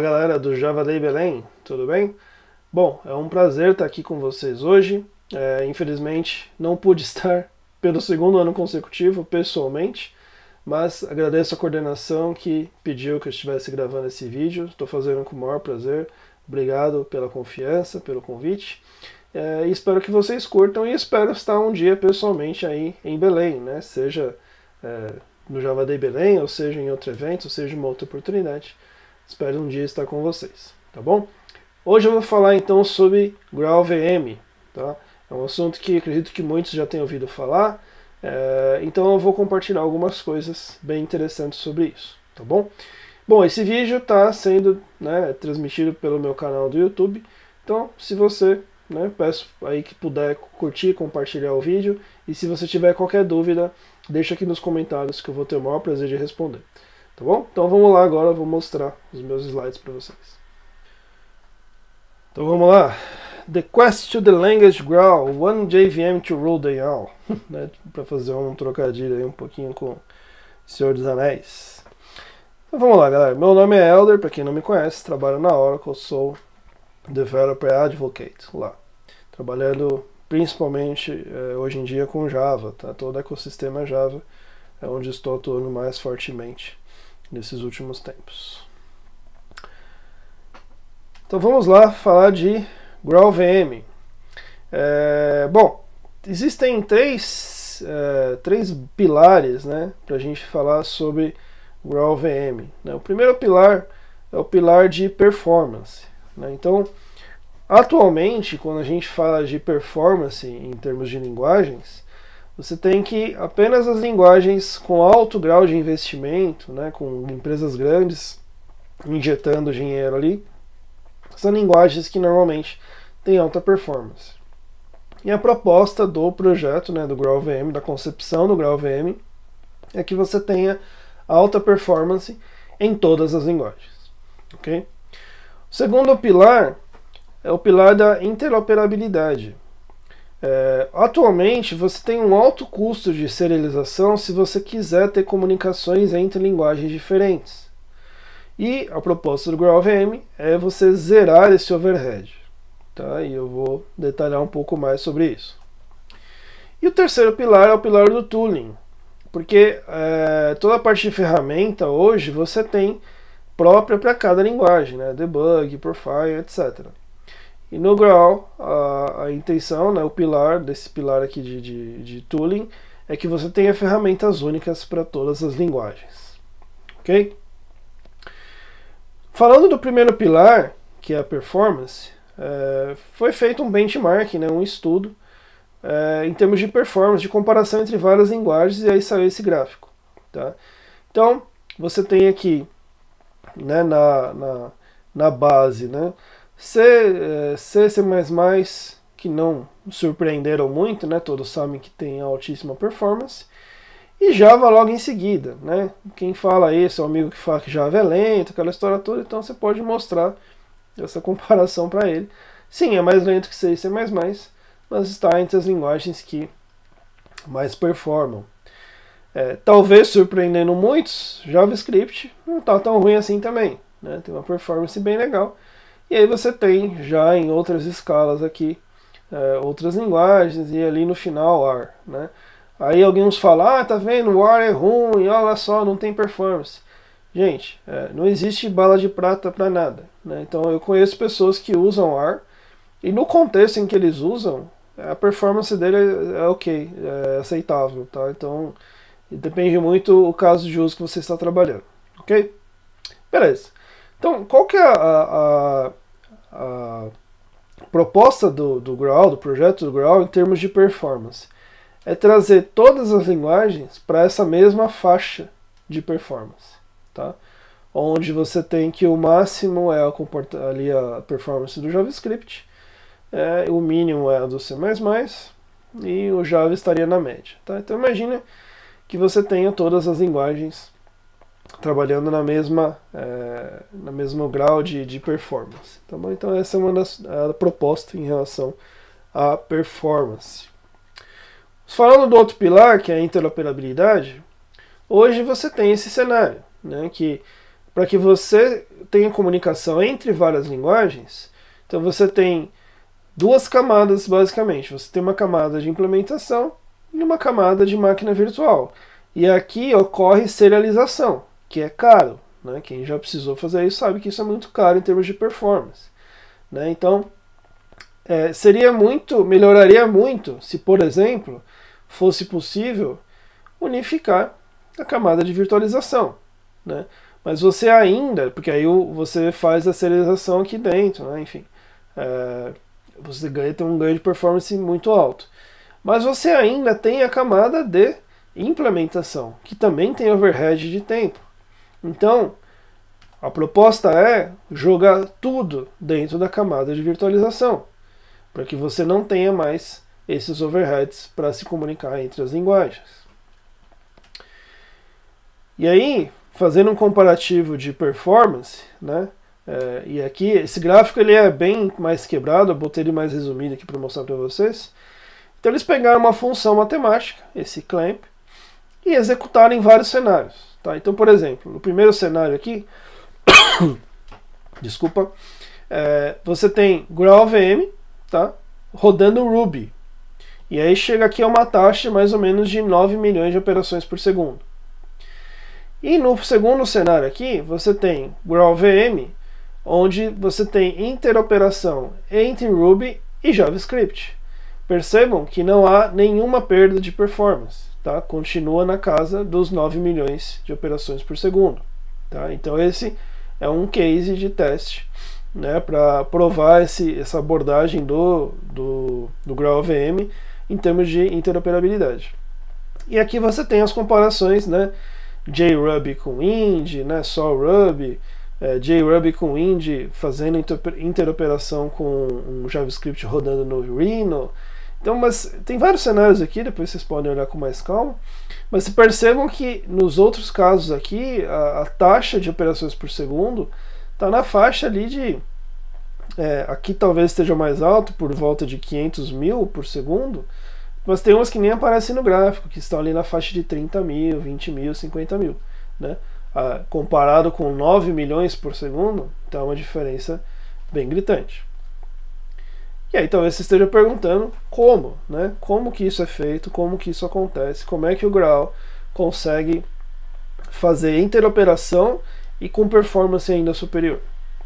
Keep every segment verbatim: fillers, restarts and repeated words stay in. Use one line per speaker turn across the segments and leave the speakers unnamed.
galera do Java Day Belém, tudo bem? Bom, é um prazer estar aqui com vocês hoje. É, infelizmente não pude estar pelo segundo ano consecutivo pessoalmente, mas agradeço a coordenação que pediu que eu estivesse gravando esse vídeo. Estou fazendo com o maior prazer. Obrigado pela confiança, pelo convite. É, e espero que vocês curtam e espero estar um dia pessoalmente aí em Belém, né? Seja é, no Java Day Belém, ou seja em outro evento, ou seja em uma outra oportunidade. Espero um dia estar com vocês, tá bom? Hoje eu vou falar então sobre GraalVM, tá? É um assunto que acredito que muitos já tenham ouvido falar, é, então eu vou compartilhar algumas coisas bem interessantes sobre isso, tá bom? Bom, esse vídeo está sendo né, transmitido pelo meu canal do YouTube, então se você, né, peço aí que puder curtir, compartilhar o vídeo, e se você tiver qualquer dúvida, deixa aqui nos comentários que eu vou ter o maior prazer de responder. Tá bom? Então vamos lá agora, eu vou mostrar os meus slides para vocês. Então vamos lá. The quest to the language Graal, one J V M to rule them all. né? Para fazer um trocadilho aí um pouquinho com Senhor dos Anéis. Então vamos lá, galera. Meu nome é Elder, para quem não me conhece, trabalho na Oracle, sou Developer Advocate lá. Trabalhando principalmente eh, hoje em dia com Java, tá? Todo o ecossistema Java é onde estou atuando mais fortemente nesses últimos tempos. Então vamos lá falar de GraalVM. É, bom, existem três, é, três pilares, né, para a gente falar sobre GraalVM. Né? O primeiro pilar é o pilar de performance. Né? Então, atualmente, quando a gente fala de performance em termos de linguagens, você tem que apenas as linguagens com alto grau de investimento, né, com empresas grandes injetando dinheiro ali, são linguagens que normalmente têm alta performance. E a proposta do projeto, né, do GraalVM, da concepção do GraalVM, é que você tenha alta performance em todas as linguagens. Okay? O segundo pilar é o pilar da interoperabilidade. É, atualmente você tem um alto custo de serialização se você quiser ter comunicações entre linguagens diferentes. E a proposta do GraalVM é você zerar esse overhead. Tá? E eu vou detalhar um pouco mais sobre isso. E o terceiro pilar é o pilar do tooling. Porque é, toda a parte de ferramenta hoje você tem própria para cada linguagem, né? Debug, profile, etcétera. E no Graal, a, a intenção, né, o pilar desse pilar aqui de, de, de tooling, é que você tenha ferramentas únicas para todas as linguagens. Ok? Falando do primeiro pilar, que é a performance, é, foi feito um benchmark, né, um estudo, é, em termos de performance, de comparação entre várias linguagens, e aí saiu esse gráfico. Tá? Então, você tem aqui, né, na, na, na base, né, C, C, C++, que não surpreenderam muito, né? Todos sabem que tem altíssima performance. E Java logo em seguida, né? Quem fala isso é o amigo que fala que Java é lento, aquela história toda, então você pode mostrar essa comparação para ele. Sim, é mais lento que C e C++, mas está entre as linguagens que mais performam. É, talvez surpreendendo muitos, JavaScript não está tão ruim assim também, né? Tem uma performance bem legal. E aí você tem já em outras escalas aqui, é, outras linguagens, e ali no final R. Né? Aí alguém nos fala, ah, tá vendo, o R é ruim, olha só, não tem performance. Gente, é, não existe bala de prata para nada. Né? Então eu conheço pessoas que usam R, e no contexto em que eles usam, a performance dele é, é ok, é aceitável. Tá? Então depende muito do caso de uso que você está trabalhando. Ok? Beleza. Então, qual que é a, a, a proposta do, do Graal, do projeto do Graal, em termos de performance? É trazer todas as linguagens para essa mesma faixa de performance, tá? Onde você tem que o máximo é a, ali a performance do JavaScript, é, o mínimo é a do C++, e o Java estaria na média. Tá? Então imagina que você tenha todas as linguagens trabalhando na mesma, é, na mesmo grau de, de performance. Tá bom? Então essa é uma das a proposta em relação à performance. Falando do outro pilar, que é a interoperabilidade, hoje você tem esse cenário, né, que para que você tenha comunicação entre várias linguagens, então você tem duas camadas basicamente. Você tem uma camada de implementação e uma camada de máquina virtual. E aqui ocorre serialização, que é caro, né? Quem já precisou fazer isso sabe que isso é muito caro em termos de performance, né? Então, é, seria muito, melhoraria muito se, por exemplo, fosse possível unificar a camada de virtualização, né? Mas você ainda, porque aí você faz a serialização aqui dentro, né? Enfim, é, você ganha, tem um ganho de performance muito alto. Mas você ainda tem a camada de implementação, que também tem overhead de tempo. Então, a proposta é jogar tudo dentro da camada de virtualização, para que você não tenha mais esses overheads para se comunicar entre as linguagens. E aí, fazendo um comparativo de performance, né? É, e aqui, esse gráfico ele é bem mais quebrado, eu botei ele mais resumido aqui para mostrar para vocês. Então eles pegaram uma função matemática, esse clamp, e executaram em vários cenários. Tá? Então, por exemplo, no primeiro cenário aqui, desculpa, é, você tem GraalVM, tá? Rodando Ruby. E aí chega aqui a uma taxa mais ou menos de nove milhões de operações por segundo. E no segundo cenário aqui, você tem GraalVM, onde você tem interoperação entre Ruby e JavaScript. Percebam que não há nenhuma perda de performance, tá? Continua na casa dos nove milhões de operações por segundo. Tá? Então esse é um case de teste, né, para provar esse, essa abordagem do, do, do GraalVM em termos de interoperabilidade. E aqui você tem as comparações, né, JRuby com Indy, né, só Ruby, é, JRuby com Indy fazendo interoperação com um JavaScript rodando no Rhino. Então, mas tem vários cenários aqui, depois vocês podem olhar com mais calma. Mas se percebam que nos outros casos aqui, a, a taxa de operações por segundo está na faixa ali de... É, aqui talvez esteja mais alto, por volta de quinhentos mil por segundo, mas tem umas que nem aparecem no gráfico, que estão ali na faixa de trinta mil, vinte mil, cinquenta mil. Né? Ah, comparado com nove milhões por segundo, então é uma diferença bem gritante. E aí talvez você esteja perguntando como, né? Como que isso é feito, como que isso acontece, como é que o Graal consegue fazer interoperação e com performance ainda superior.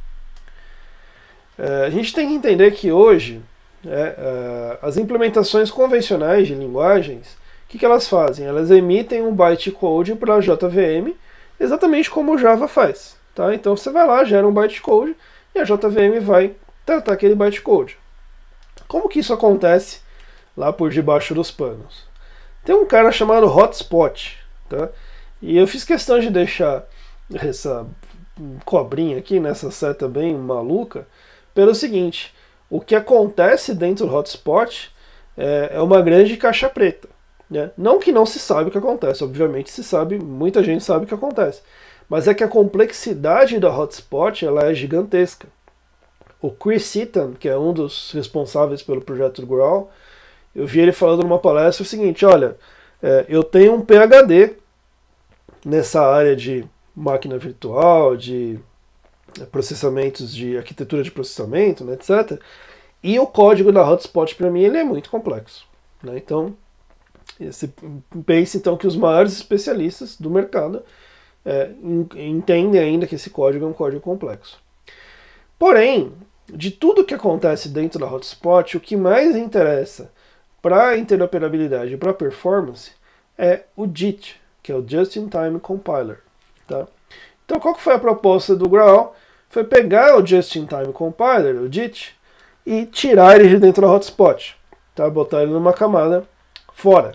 É, a gente tem que entender que hoje é, é, as implementações convencionais de linguagens, o que, que elas fazem? Elas emitem um bytecode para a J V M, exatamente como o Java faz. Tá? Então você vai lá, gera um bytecode e a J V M vai tratar aquele bytecode. Como que isso acontece lá por debaixo dos panos? Tem um cara chamado Hotspot, tá? E eu fiz questão de deixar essa cobrinha aqui, nessa seta bem maluca, pelo seguinte: o que acontece dentro do Hotspot é, é uma grande caixa preta. Né? Não que não se sabe o que acontece, obviamente se sabe, muita gente sabe o que acontece, mas é que a complexidade da Hotspot ela é gigantesca. O Chris Seaton, que é um dos responsáveis pelo projeto do Graal, eu vi ele falando numa palestra o seguinte: olha, é, eu tenho um PhD nessa área de máquina virtual, de processamentos, de arquitetura de processamento, né, etcétera. E o código da Hotspot para mim ele é muito complexo. Né? Então, esse, pense então que os maiores especialistas do mercado é, entendem ainda que esse código é um código complexo. Porém, de tudo que acontece dentro da Hotspot, o que mais interessa para a interoperabilidade e para a performance é o J I T, que é o Just-in-Time Compiler. Tá? Então, qual que foi a proposta do Graal? Foi pegar o Just-in-Time Compiler, o J I T, e tirar ele de dentro da Hotspot, tá? Botar ele numa camada fora.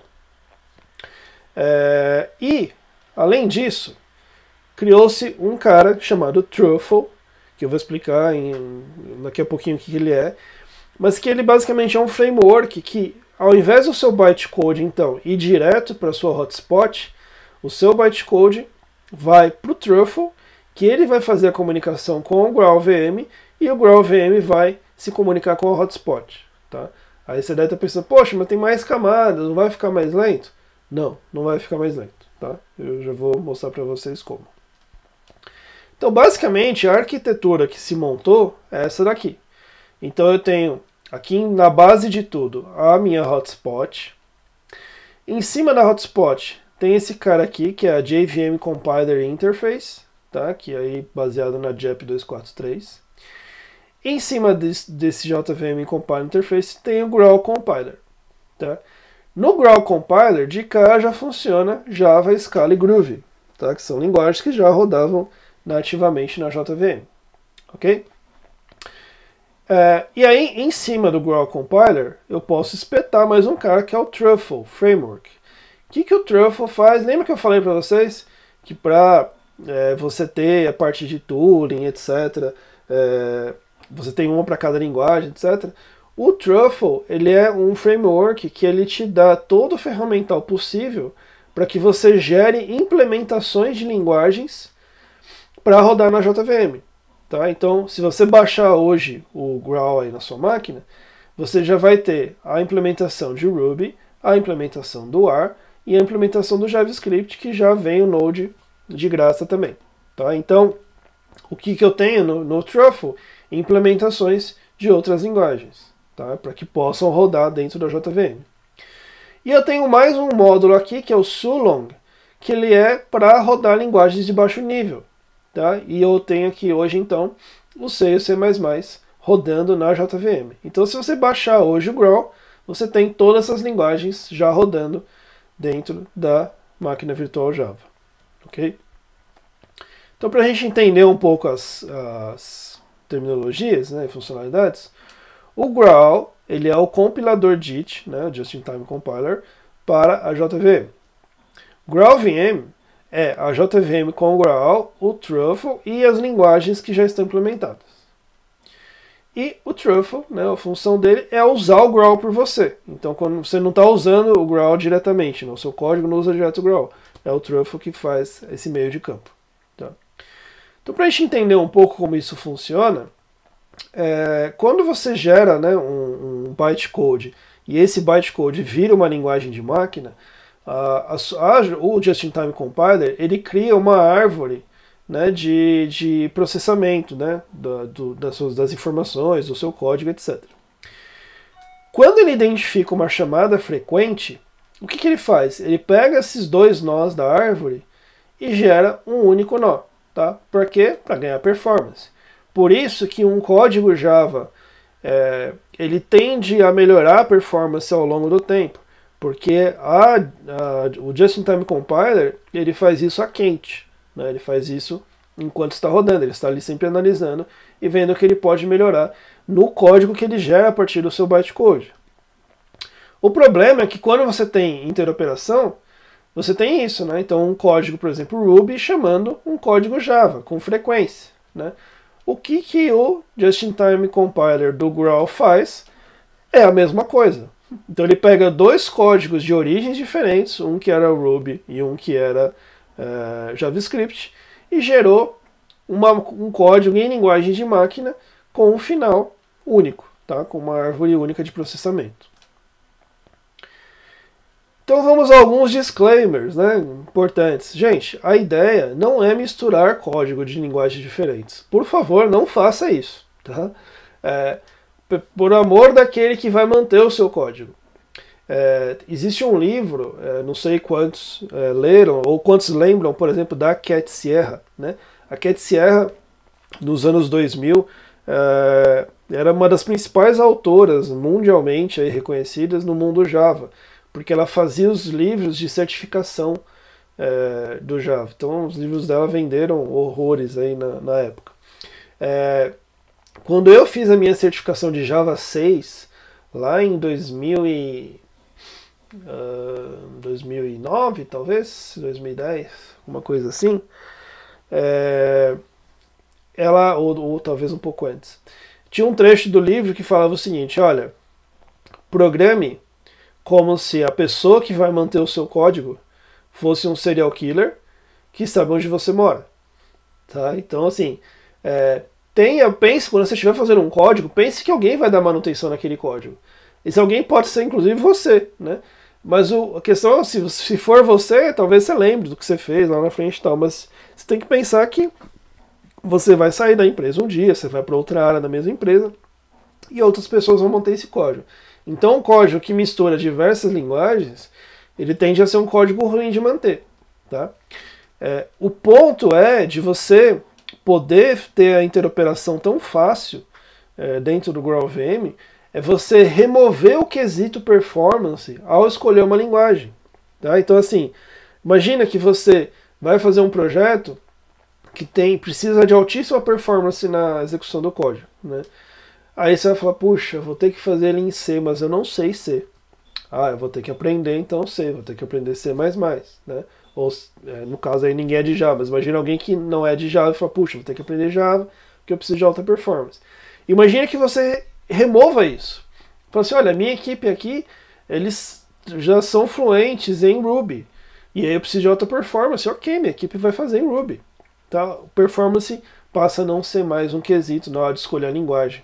É, e, além disso, criou-se um cara chamado Truffle, que eu vou explicar em, daqui a pouquinho o que ele é, mas que ele basicamente é um framework que, ao invés do seu bytecode, então, ir direto para a sua hotspot, o seu bytecode vai para o Truffle, que ele vai fazer a comunicação com o GraalVM, e o GraalVM vai se comunicar com a hotspot. Tá? Aí você deve estar pensando, poxa, mas tem mais camadas, não vai ficar mais lento? Não, não vai ficar mais lento. Tá? Eu já vou mostrar para vocês como. Então, basicamente, a arquitetura que se montou é essa daqui. Então, eu tenho aqui na base de tudo a minha hotspot. Em cima da hotspot tem esse cara aqui, que é a J V M Compiler Interface, tá? Que é aí baseado na J E P duzentos e quarenta e três. Em cima desse, desse J V M Compiler Interface tem o Graal Compiler, tá? No Graal Compiler, de cara já funciona Java, Scala e Groovy, tá? Que são linguagens que já rodavam nativamente na J V M, ok? É, e aí, em cima do Graal Compiler, eu posso espetar mais um cara que é o Truffle Framework. O que, que o Truffle faz? Lembra que eu falei para vocês que para é, você ter a parte de tooling, etcétera, é, você tem uma para cada linguagem, etcétera. O Truffle, ele é um framework que ele te dá todo o ferramental possível para que você gere implementações de linguagens para rodar na J V M. Tá? Então, se você baixar hoje o Graal aí na sua máquina, você já vai ter a implementação de Ruby, a implementação do R e a implementação do JavaScript, que já vem o Node de graça também. Tá? Então, o que, que eu tenho no, no Truffle? Implementações de outras linguagens, tá? Para que possam rodar dentro da J V M. E eu tenho mais um módulo aqui, que é o Sulong, que ele é para rodar linguagens de baixo nível. Tá? E eu tenho aqui hoje, então, o C e o C mais mais rodando na J V M. Então, se você baixar hoje o Graal, você tem todas essas linguagens já rodando dentro da máquina virtual Java. Ok? Então, para a gente entender um pouco as, as terminologias, né, e funcionalidades, o Graal ele é o compilador J I T, né, Just-in-Time Compiler, para a J V M. GraalVM é a J V M com o Graal, o Truffle e as linguagens que já estão implementadas. E o Truffle, né, a função dele é usar o Graal por você. Então, quando você não está usando o Graal diretamente, né, o seu código não usa direto o Graal, é o Truffle que faz esse meio de campo. Tá? Então, para a gente entender um pouco como isso funciona, é, quando você gera, né, um, um bytecode e esse bytecode vira uma linguagem de máquina, A, a, o Just-in-Time Compiler ele cria uma árvore, né, de, de processamento, né, da, do, das, suas, das informações, do seu código, etcétera. Quando ele identifica uma chamada frequente, o que, que ele faz? Ele pega esses dois nós da árvore e gera um único nó. Tá? Por quê? Para ganhar performance. Por isso que um código Java é, ele tende a melhorar a performance ao longo do tempo. Porque a, a, o Just-in-Time Compiler ele faz isso a quente, né? Ele faz isso enquanto está rodando, ele está ali sempre analisando e vendo o que ele pode melhorar no código que ele gera a partir do seu bytecode. O problema é que quando você tem interoperação, você tem isso, né? Então um código, por exemplo, Ruby chamando um código Java com frequência, né? O que, que o Just-in-Time Compiler do Graal faz é a mesma coisa. Então ele pega dois códigos de origens diferentes, um que era Ruby e um que era uh, JavaScript, e gerou uma, um código em linguagem de máquina com um final único, tá? Com uma árvore única de processamento. Então vamos a alguns disclaimers, né, importantes. Gente, a ideia não é misturar código de linguagens diferentes. Por favor, não faça isso. Tá? É, por amor daquele que vai manter o seu código. É, existe um livro, é, não sei quantos é, leram, ou quantos lembram, por exemplo, da Cat Sierra. Né? A Cat Sierra, nos anos dois mil, é, era uma das principais autoras mundialmente aí, reconhecidas no mundo Java, porque ela fazia os livros de certificação é, do Java. Então os livros dela venderam horrores aí na, na época. É, quando eu fiz a minha certificação de Java seis, lá em dois mil e, uh, dois mil e nove, talvez, dois mil e dez, uma coisa assim, é, ela, ou, ou talvez um pouco antes, tinha um trecho do livro que falava o seguinte: olha, programe como se a pessoa que vai manter o seu código fosse um serial killer que sabe onde você mora. Tá? Então, assim, é, tenha, pense, quando você estiver fazendo um código, pense que alguém vai dar manutenção naquele código. Esse alguém pode ser, inclusive, você. Né? Mas o, a questão é, se, se for você, talvez você lembre do que você fez lá na frente e tal, mas você tem que pensar que você vai sair da empresa um dia, você vai para outra área da mesma empresa, e outras pessoas vão manter esse código. Então, um código que mistura diversas linguagens, ele tende a ser um código ruim de manter. Tá? É, o ponto é de você poder ter a interoperação tão fácil é, dentro do GraalVM, é você remover o quesito performance ao escolher uma linguagem. Tá? Então, assim, imagina que você vai fazer um projeto que tem, precisa de altíssima performance na execução do código. Né? Aí você vai falar, puxa, vou ter que fazer ele em C, mas eu não sei C. Ah, eu vou ter que aprender então C, vou ter que aprender C mais mais. Né? Ou, é, no caso aí ninguém é de Java, mas imagina alguém que não é de Java e fala, puxa, vou ter que aprender Java, porque eu preciso de alta performance. Imagina que você remova isso. Fala assim, olha, a minha equipe aqui, eles já são fluentes em Ruby. E aí eu preciso de alta performance. Ok, minha equipe vai fazer em Ruby. Tá? Performance passa a não ser mais um quesito na hora de escolher a linguagem.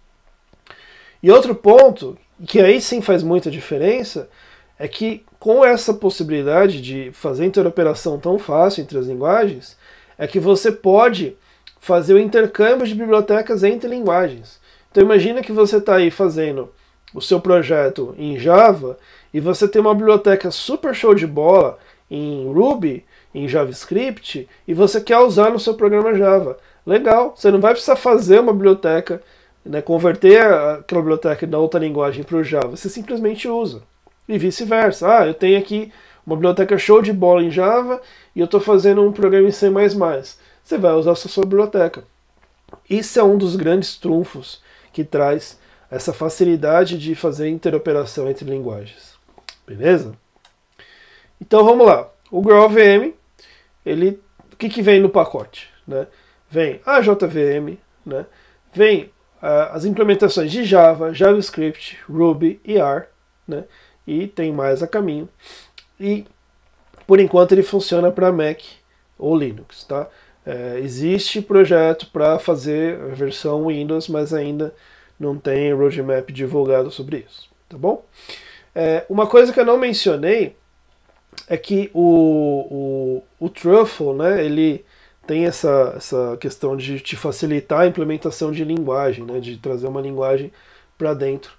E outro ponto, que aí sim faz muita diferença, é que com essa possibilidade de fazer interoperação tão fácil entre as linguagens, é que você pode fazer o intercâmbio de bibliotecas entre linguagens. Então imagina que você está aí fazendo o seu projeto em Java e você tem uma biblioteca super show de bola em Ruby, em JavaScript, e você quer usar no seu programa Java. Legal, você não vai precisar fazer uma biblioteca, né, converter aquela biblioteca da outra linguagem para o Java, você simplesmente usa. E vice-versa. Ah, eu tenho aqui uma biblioteca show de bola em Java e eu estou fazendo um programa em C mais mais. Você vai usar a sua biblioteca. Isso é um dos grandes trunfos que traz essa facilidade de fazer interoperação entre linguagens. Beleza? Então vamos lá. O GraalVM, ele, o que, que vem no pacote? Né? Vem a J V M, né? Vem uh, as implementações de Java, JavaScript, Ruby e R, né? E tem mais a caminho. E por enquanto ele funciona para Mac ou Linux. Tá? É, existe projeto para fazer a versão Windows, mas ainda não tem roadmap divulgado sobre isso. Tá bom? É, uma coisa que eu não mencionei é que o, o, o Truffle, né, ele tem essa, essa questão de te facilitar a implementação de linguagem, né, de trazer uma linguagem para dentro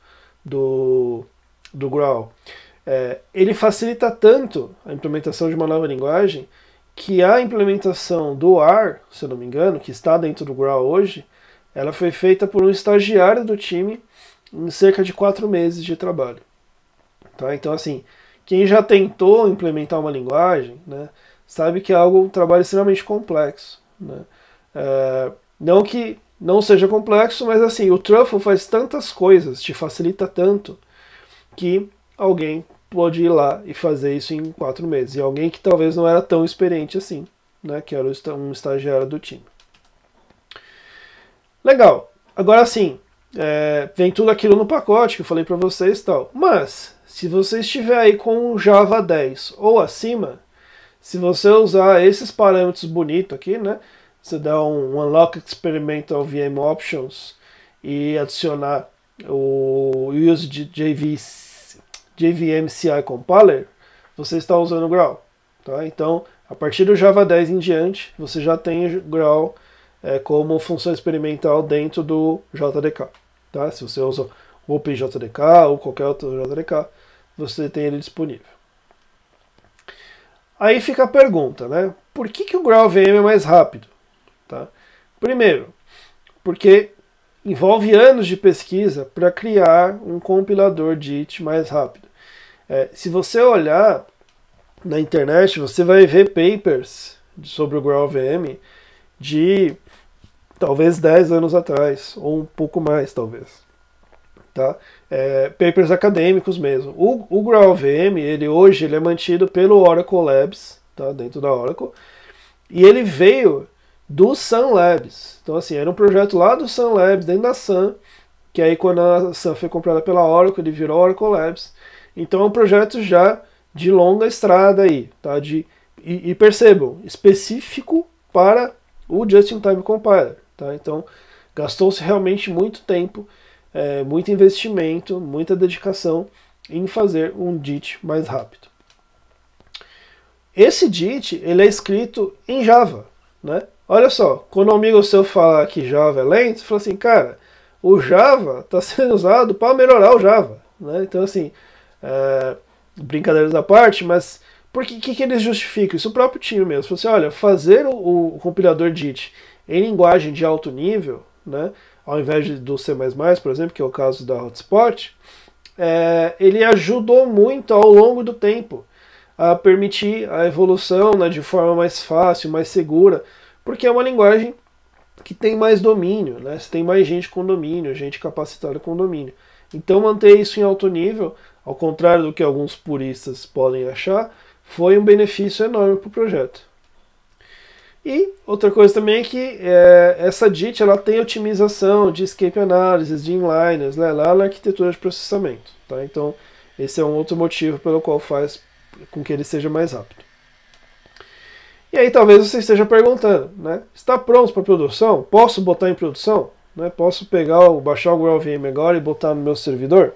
do, do Graal. É, ele facilita tanto a implementação de uma nova linguagem que a implementação do R, se eu não me engano, que está dentro do Graal hoje, ela foi feita por um estagiário do time em cerca de quatro meses de trabalho. Tá? Então, assim, quem já tentou implementar uma linguagem, né, sabe que é algo, um trabalho extremamente complexo. Né? É, não que não seja complexo, mas assim, o Truffle faz tantas coisas, te facilita tanto, que alguém pode ir lá e fazer isso em quatro meses. E alguém que talvez não era tão experiente assim, né, que era um estagiário do time. Legal. Agora sim, é, vem tudo aquilo no pacote que eu falei para vocês e tal. Mas, se você estiver aí com Java dez ou acima, se você usar esses parâmetros bonitos aqui, né, você dá um Unlock Experimental V M Options e adicionar o Use J V, J V M C I Compiler, você está usando o Graal. Tá? Então, a partir do Java dez em diante, você já tem o Graal é, como função experimental dentro do J D K. Tá? Se você usa o OpenJDK ou qualquer outro J D K, você tem ele disponível. Aí fica a pergunta, né? Por que, que o GraalVM é mais rápido? Tá? Primeiro, porque envolve anos de pesquisa para criar um compilador de I T mais rápido. É, se você olhar na internet, você vai ver papers sobre o GraalVM de talvez dez anos atrás, ou um pouco mais, talvez. Tá? É, papers acadêmicos mesmo. O, o GraalVM, ele hoje ele é mantido pelo Oracle Labs, tá? Dentro da Oracle, e ele veio do Sun Labs. Então, assim, era um projeto lá do Sun Labs, dentro da Sun, que aí quando a Sun foi comprada pela Oracle, ele virou Oracle Labs. Então é um projeto já de longa estrada aí, tá? De, e, e percebam, específico para o Just-in-Time Compiler. Tá? Então, gastou-se realmente muito tempo, é, muito investimento, muita dedicação em fazer um D I T mais rápido. Esse D I T ele é escrito em Java. né? Olha só, quando um amigo seu fala que Java é lento, você fala assim, cara, o Java está sendo usado para melhorar o Java, né? Então, assim, é, brincadeiras à parte, mas por que, que, que eles justificam? Isso o próprio time mesmo. Fala assim, olha, fazer o, o compilador D I T em linguagem de alto nível, né, ao invés de, do C mais mais, por exemplo, que é o caso da Hotspot, é, ele ajudou muito ao longo do tempo a permitir a evolução, né, de forma mais fácil, mais segura, porque é uma linguagem que tem mais domínio, né, você tem mais gente com domínio, gente capacitada com domínio. Então manter isso em alto nível, ao contrário do que alguns puristas podem achar, foi um benefício enorme para o projeto. E outra coisa também é que é, essa D I T ela tem otimização de escape analysis, de inliners, né, lá na arquitetura de processamento. Tá? Então esse é um outro motivo pelo qual faz com que ele seja mais rápido. E aí talvez você esteja perguntando, né, está pronto para produção? Posso botar em produção? Né, posso pegar, baixar o GraalVM agora e botar no meu servidor?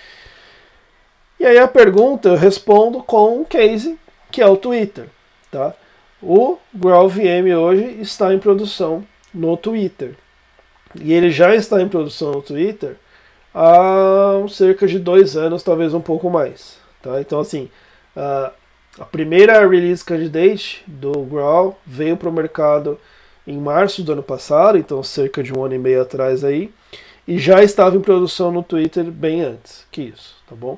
E aí a pergunta eu respondo com um case que é o Twitter. Tá? O GraalVM hoje está em produção no Twitter. E ele já está em produção no Twitter há cerca de dois anos, talvez um pouco mais. Tá? Então, assim, a, a primeira release candidate do Graal veio para o mercado em março do ano passado, então cerca de um ano e meio atrás aí, e já estava em produção no Twitter bem antes que isso, tá bom?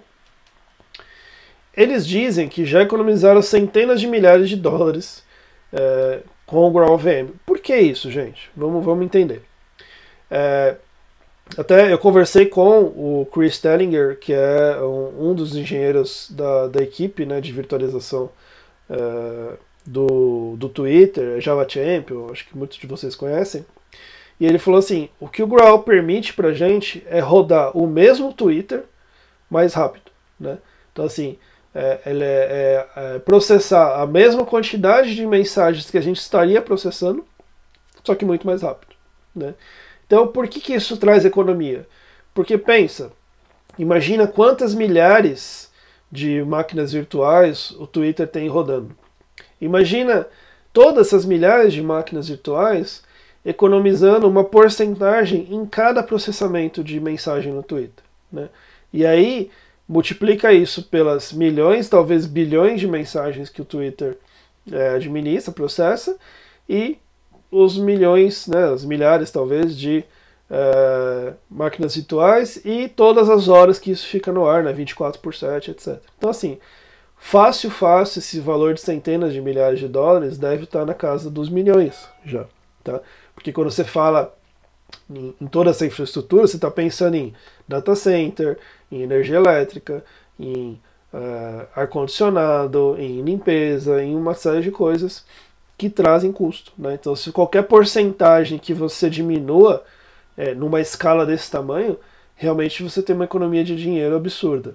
Eles dizem que já economizaram centenas de milhares de dólares é, com o GraalVM. Por que isso, gente? Vamos, vamos entender. É, até eu conversei com o Chris Tellinger, que é um, um dos engenheiros da, da equipe, né, de virtualização é, do, do Twitter, Java Champion, acho que muitos de vocês conhecem. E ele falou assim, o que o Graal permite pra gente é rodar o mesmo Twitter mais rápido. Né? Então assim, É, ele é, é, é processar a mesma quantidade de mensagens que a gente estaria processando, só que muito mais rápido. Né? Então, por que, que isso traz economia? Porque pensa, imagina quantas milhares de máquinas virtuais o Twitter tem rodando. Imagina todas essas milhares de máquinas virtuais economizando uma porcentagem em cada processamento de mensagem no Twitter. Né? E aí multiplica isso pelas milhões, talvez bilhões de mensagens que o Twitter é, administra, processa, e os milhões, né, as milhares talvez de é, máquinas virtuais e todas as horas que isso fica no ar, né, vinte e quatro por sete, etcétera. Então assim, fácil, fácil, esse valor de centenas de milhares de dólares deve estar na casa dos milhões já. Tá? Porque quando você fala em, em toda essa infraestrutura, você está pensando em data center, em energia elétrica, em uh, ar-condicionado, em limpeza, em uma série de coisas que trazem custo. Né? Então, se qualquer porcentagem que você diminua é, numa escala desse tamanho, realmente você tem uma economia de dinheiro absurda.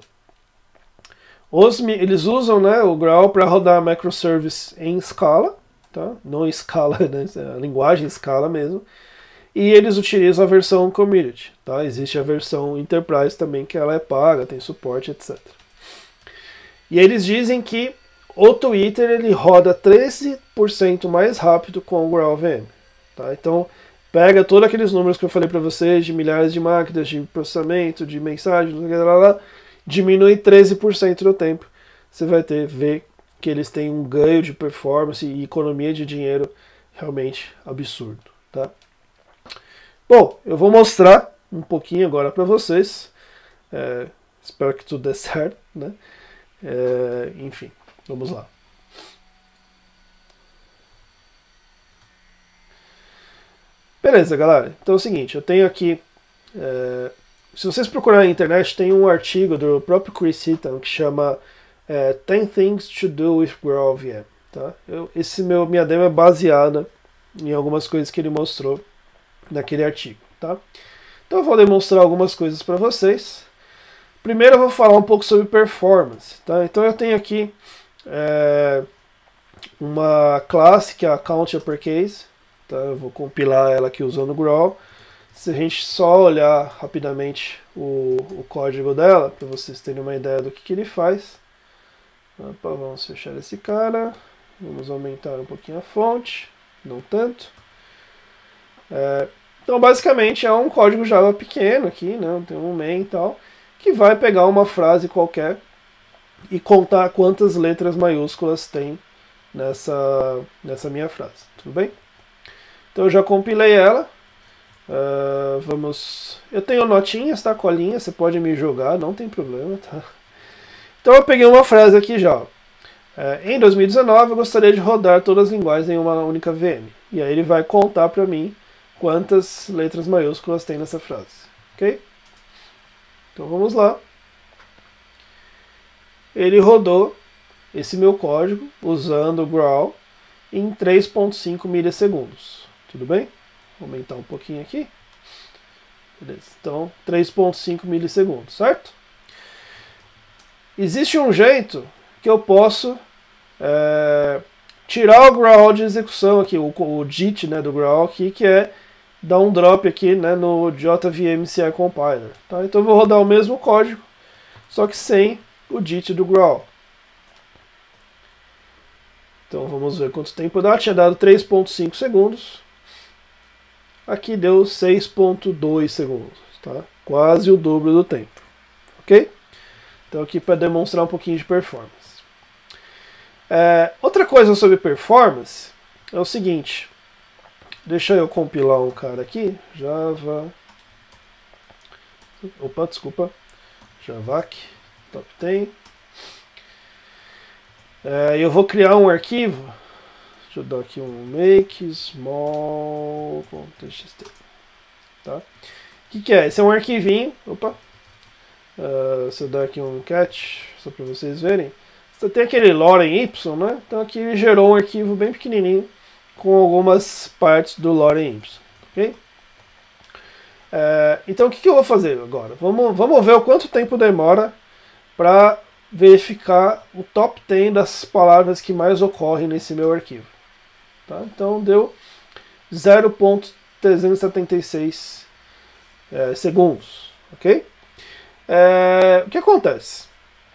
Os, eles usam, né, o Graal para rodar microservice em Scala, tá? Não em Scala, né, a linguagem Scala mesmo. E eles utilizam a versão Community, tá? Existe a versão Enterprise também, que ela é paga, tem suporte, etcétera. E eles dizem que o Twitter ele roda treze por cento mais rápido com o GraalVM. Tá? Então, pega todos aqueles números que eu falei para vocês, de milhares de máquinas, de processamento, de mensagens, lá, lá, diminui treze por cento do tempo. Você vai ter, ver que eles têm um ganho de performance e economia de dinheiro realmente absurdo. Tá? Bom, eu vou mostrar um pouquinho agora para vocês. É, espero que tudo dê certo, né? É, enfim, vamos lá. Beleza, galera. Então é o seguinte, eu tenho aqui... É, se vocês procurarem na internet, tem um artigo do próprio Chris Heaton que chama é, ten things to do with GraalVM. Tá? Eu, esse meu, minha demo é baseada em algumas coisas que ele mostrou naquele artigo, tá? Então eu vou demonstrar algumas coisas para vocês. Primeiro eu vou falar um pouco sobre performance, tá? Então eu tenho aqui é, uma classe que é a CountUpperCase, tá? Eu vou compilar ela aqui usando o Graal. Se a gente só olhar rapidamente o, o código dela, para vocês terem uma ideia do que, que ele faz. Opa, vamos fechar esse cara, vamos aumentar um pouquinho a fonte. não tanto. É, então, basicamente, é um código Java pequeno aqui, né? Tem um main e tal, que vai pegar uma frase qualquer e contar quantas letras maiúsculas tem nessa, nessa minha frase. Tudo bem? Então, eu já compilei ela. Uh, vamos... Eu tenho notinhas, tá? Colinha, você pode me jogar, não tem problema, tá? Então, eu peguei uma frase aqui já, ó. É, em dois mil e dezenove, eu gostaria de rodar todas as linguagens em uma única V M. E aí ele vai contar para mim quantas letras maiúsculas tem nessa frase. Ok? Então vamos lá. Ele rodou esse meu código usando o Growl em três ponto cinco milissegundos. Tudo bem? Vou aumentar um pouquinho aqui. Beleza. Então, três ponto cinco milissegundos, certo? Existe um jeito que eu posso é, tirar o Growl de execução aqui, o, o J I T, né, do Growl aqui, que é dar um drop aqui, né, no J V M C I Compiler. Tá? Então eu vou rodar o mesmo código, só que sem o J I T do Growl. Então vamos ver quanto tempo dá. Tinha dado três ponto cinco segundos. Aqui deu seis ponto dois segundos. Tá? Quase o dobro do tempo. Ok? Então aqui para demonstrar um pouquinho de performance. É, outra coisa sobre performance é o seguinte. Deixa eu compilar um cara aqui. Java... Opa, desculpa. Javac, top dez. É, eu vou criar um arquivo. Deixa eu dar aqui um make small.txt. Tá? O que, que é? Esse é um arquivinho. Opa. Uh, se eu dar aqui um catch, só para vocês verem. Você tem aquele lorem y, né? Então aqui ele gerou um arquivo bem pequenininho com algumas partes do lorem y. Ok? Uh, então o que, que eu vou fazer agora? Vamos, vamos ver o quanto tempo demora para verificar o top dez das palavras que mais ocorrem nesse meu arquivo. Tá? Então deu zero ponto trezentos e setenta e seis é, segundos. Ok? É, o que acontece?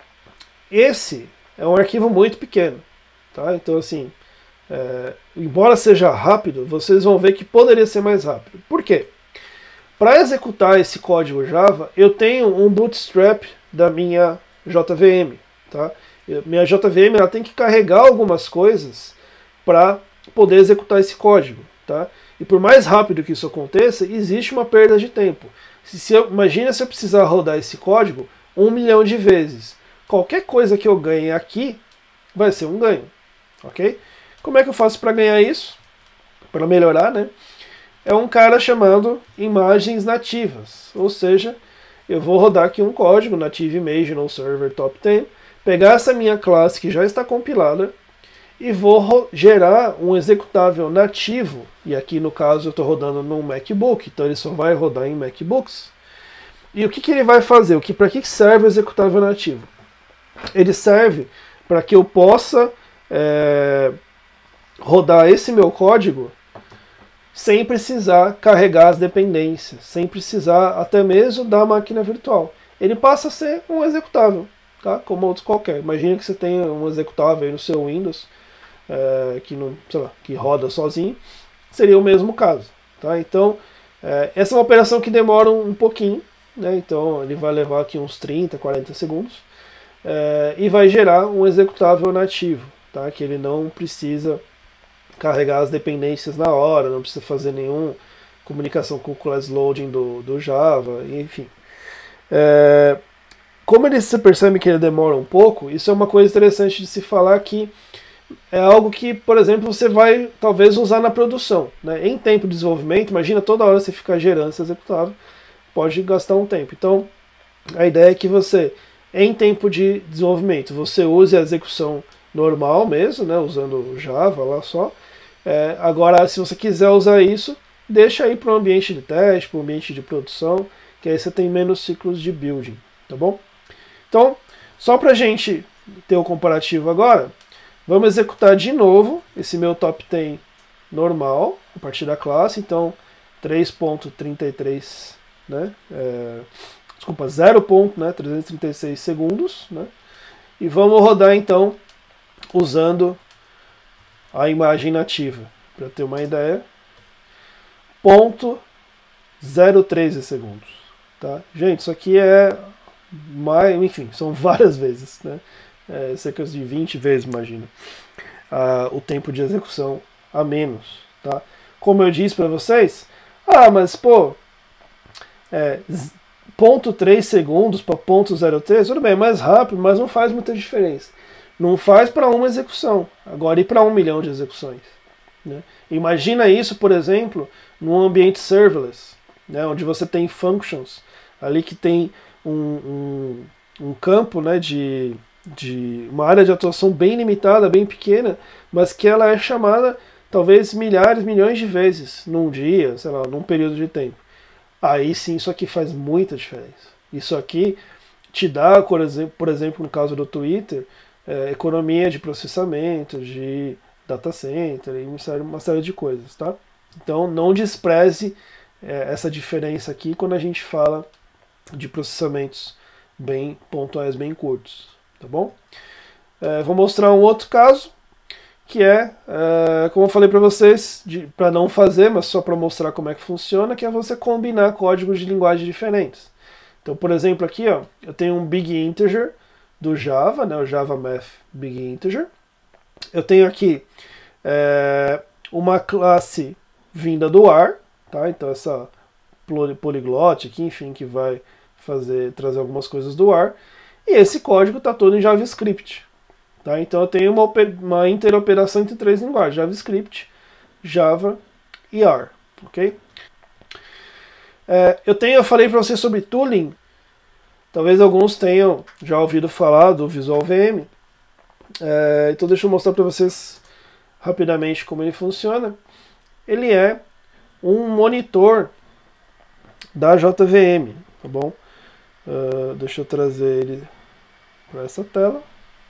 Esse é um arquivo muito pequeno. Tá? Então, assim, é, embora seja rápido, vocês vão ver que poderia ser mais rápido. Por quê? Para executar esse código Java, eu tenho um bootstrap da minha J V M. Tá? Eu, minha J V M ela tem que carregar algumas coisas para poder executar esse código. Tá? E por mais rápido que isso aconteça, existe uma perda de tempo. Se, se eu, imagina se eu precisar rodar esse código um milhão de vezes. Qualquer coisa que eu ganhe aqui vai ser um ganho. Ok? Como é que eu faço para ganhar isso? Para melhorar, né? É um cara chamado imagens nativas. Ou seja, eu vou rodar aqui um código, native image no server top dez, pegar essa minha classe que já está compilada e vou gerar um executável nativo. E aqui no caso eu estou rodando num MacBook, então ele só vai rodar em MacBooks. E o que, que ele vai fazer? O que, para que serve o executável nativo? Ele serve para que eu possa é, rodar esse meu código sem precisar carregar as dependências, sem precisar até mesmo da máquina virtual. Ele passa a ser um executável, tá? Como outros qualquer. Imagina que você tenha um executável aí no seu Windows, é, que, não, sei lá, que roda sozinho, seria o mesmo caso. Tá? Então, é, essa é uma operação que demora um, um pouquinho, né? Então ele vai levar aqui uns trinta, quarenta segundos, é, e vai gerar um executável nativo, tá? Que ele não precisa carregar as dependências na hora, não precisa fazer nenhuma comunicação com o class loading do, do Java, enfim. É, como ele se percebe que ele demora um pouco, isso é uma coisa interessante de se falar, que é algo que, por exemplo, você vai talvez usar na produção. Né? Em tempo de desenvolvimento, imagina toda hora você ficar gerando esse executável, pode gastar um tempo. Então, a ideia é que você, em tempo de desenvolvimento, você use a execução normal mesmo, né? Usando o Java lá só. É, agora, se você quiser usar isso, deixa aí para o ambiente de teste, para o ambiente de produção, que aí você tem menos ciclos de building, tá bom? Então, só para a gente ter o comparativo agora, vamos executar de novo esse meu top dez normal, a partir da classe, então três ponto trinta e três, né? É, desculpa, zero ponto trezentos e trinta e seis segundos, né? E vamos rodar então usando a imagem nativa. para ter uma ideia, ponto zero três segundos. Tá? Gente, isso aqui é mais, enfim, são várias vezes, né? É, cerca de vinte vezes, imagina, ah, o tempo de execução a menos. Tá? Como eu disse para vocês, ah, mas pô, é, zero ponto três segundos para ponto zero três, tudo bem, é mais rápido, mas não faz muita diferença. Não faz para uma execução, agora e para um milhão de execuções. Né? Imagina isso, por exemplo, num ambiente serverless, né, onde você tem functions ali que tem um, um, um campo, né, de, de uma área de atuação bem limitada, bem pequena, mas que ela é chamada talvez milhares, milhões de vezes num dia, sei lá, num período de tempo. Aí sim, isso aqui faz muita diferença. Isso aqui te dá, por exemplo, por exemplo no caso do Twitter, é, economia de processamento, de data center e uma série, uma série de coisas, tá? Então não despreze é, essa diferença aqui quando a gente fala de processamentos bem pontuais, bem curtos, tá bom? É, vou mostrar um outro caso, que é, é como eu falei para vocês, para não fazer, mas só para mostrar como é que funciona, que é você combinar códigos de linguagem diferentes. Então, por exemplo, aqui ó, eu tenho um big integer do Java, né, o Java Math Big Integer. Eu tenho aqui é, uma classe vinda do A R, tá? Então essa polyglot aqui, enfim, que vai fazer, trazer algumas coisas do A R. E esse código está todo em JavaScript. Tá? Então eu tenho uma, uma interoperação entre três linguagens, JavaScript, Java e A R. Okay? É, eu, tenho, eu falei para vocês sobre tooling. Talvez alguns tenham já ouvido falar do Visual V M. É, então deixa eu mostrar para vocês rapidamente como ele funciona. Ele é um monitor da J V M, tá bom? Uh, deixa eu trazer ele para essa tela.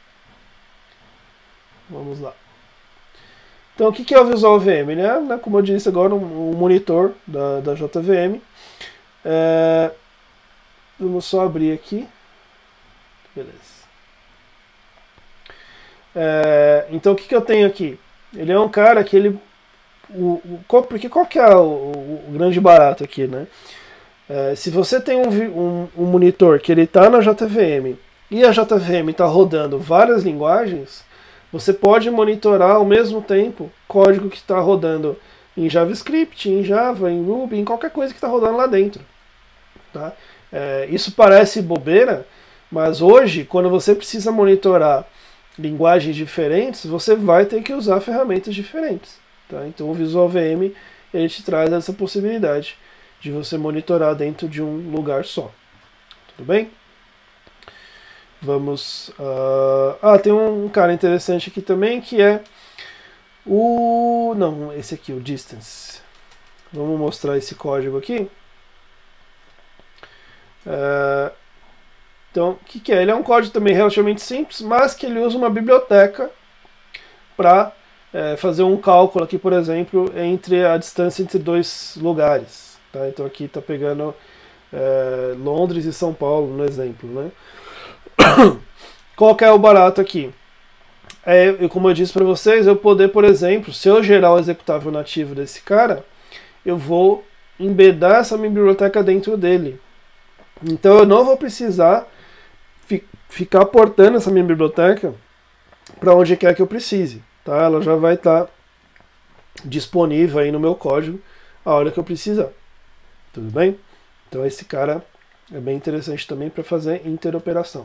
Vamos lá. Então o que é o Visual V M? Ele é, né, como eu disse agora, um, um monitor da, da J V M. É, vamos só abrir aqui. Beleza. É, então o que, que eu tenho aqui? Ele é um cara que ele... O, o, qual, porque qual que é o, o, o grande barato aqui, né? É, se você tem um, um, um monitor que ele está na J V M e a J V M está rodando várias linguagens, você pode monitorar ao mesmo tempo código que está rodando em JavaScript, em Java, em Ruby, em qualquer coisa que está rodando lá dentro. Tá? É, isso parece bobeira, mas hoje, quando você precisa monitorar linguagens diferentes, você vai ter que usar ferramentas diferentes. Tá? Então o Visual V M ele te traz essa possibilidade de você monitorar dentro de um lugar só. Tudo bem? Vamos... Uh... Ah, tem um cara interessante aqui também, que é o... Não, esse aqui, o Distance. Vamos mostrar esse código aqui. Uh... Então, o que, que é? Ele é um código também relativamente simples, mas que ele usa uma biblioteca para é, fazer um cálculo aqui, por exemplo, entre a distância entre dois lugares. Tá? Então aqui está pegando é, Londres e São Paulo no exemplo. Né? Qual que é o barato aqui? É, eu, como eu disse para vocês, eu poder, por exemplo, se eu gerar o executável nativo desse cara, eu vou embedar essa minha biblioteca dentro dele. Então eu não vou precisar fi ficar portando essa minha biblioteca para onde quer que eu precise. Tá? Ela já vai estar tá disponível aí no meu código a hora que eu precisar. Tudo bem? Então esse cara é bem interessante também para fazer interoperação.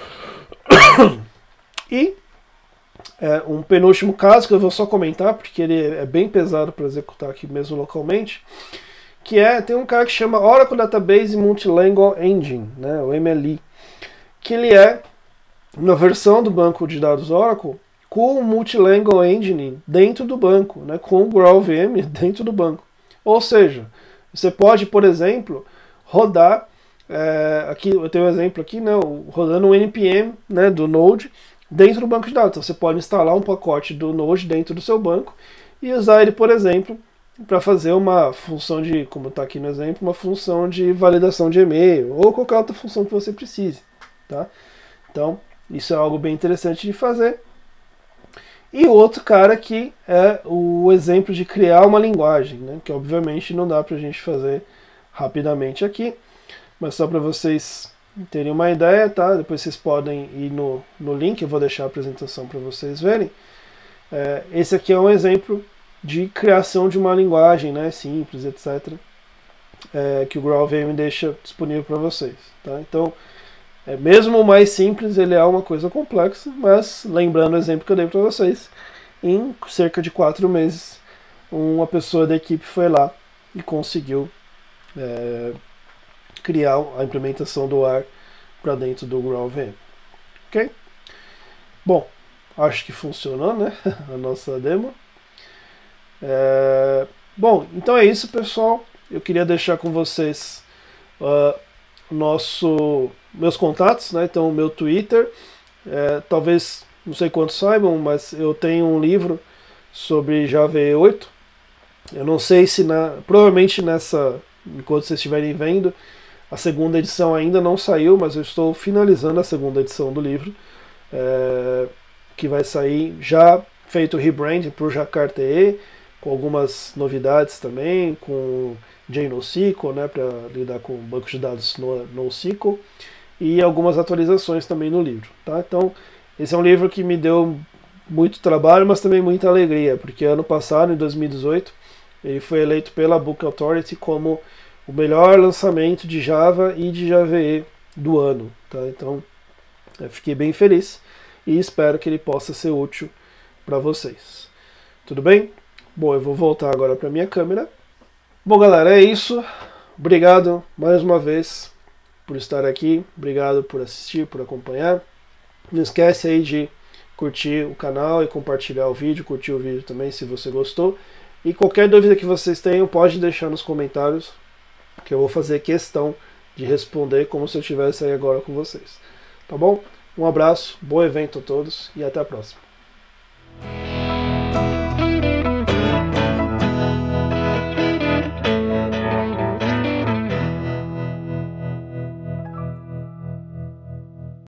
E é, um penúltimo caso que eu vou só comentar, porque ele é bem pesado para executar aqui mesmo localmente, que é, tem um cara que chama Oracle Database Multilingual Engine, né, o M L I, que ele é uma versão do banco de dados Oracle com o Multilingual Engine dentro do banco, né, com o GraalVM dentro do banco. Ou seja, você pode, por exemplo, rodar, é, aqui eu tenho um exemplo aqui, né, rodando um N P M, né, do Node dentro do banco de dados. Então, você pode instalar um pacote do Node dentro do seu banco e usar ele, por exemplo, para fazer uma função de, como está aqui no exemplo, uma função de validação de e-mail ou qualquer outra função que você precise. Tá? Então, isso é algo bem interessante de fazer. E outro cara que é o exemplo de criar uma linguagem, né? Que obviamente não dá para a gente fazer rapidamente aqui, mas só para vocês terem uma ideia, tá? Depois vocês podem ir no, no link, eu vou deixar a apresentação para vocês verem. É, esse aqui é um exemplo de criação de uma linguagem, né, simples, etcétera, é, que o GraalVM deixa disponível para vocês. Tá? Então, é, mesmo o mais simples, ele é uma coisa complexa, mas lembrando o exemplo que eu dei para vocês, em cerca de quatro meses, uma pessoa da equipe foi lá e conseguiu é, criar a implementação do A R para dentro do GraalVM. Ok? Bom, acho que funcionou, né? A nossa demo. É... Bom, então é isso, pessoal. Eu queria deixar com vocês uh, nosso, meus contatos, né? Então, o meu Twitter. É, talvez, não sei quantos saibam, mas eu tenho um livro sobre Java E oito. Eu não sei se, na, provavelmente nessa, enquanto vocês estiverem vendo, a segunda edição ainda não saiu, mas eu estou finalizando a segunda edição do livro. É, que vai sair já feito o rebranding para o Jakarta E, com algumas novidades também, com JNoSQL, né, para lidar com bancos de dados no NoSQL, e algumas atualizações também no livro. Tá? Então, esse é um livro que me deu muito trabalho, mas também muita alegria, porque ano passado, em dois mil e dezoito, ele foi eleito pela Book Authority como o melhor lançamento de Java e de Java E do ano. Tá? Então, eu fiquei bem feliz e espero que ele possa ser útil para vocês. Tudo bem? Bom, eu vou voltar agora para minha câmera. Bom, galera, é isso. Obrigado mais uma vez por estar aqui. Obrigado por assistir, por acompanhar. Não esquece aí de curtir o canal e compartilhar o vídeo, curtir o vídeo também se você gostou. E qualquer dúvida que vocês tenham, pode deixar nos comentários, que eu vou fazer questão de responder como se eu estivesse aí agora com vocês. Tá bom? Um abraço, bom evento a todos e até a próxima.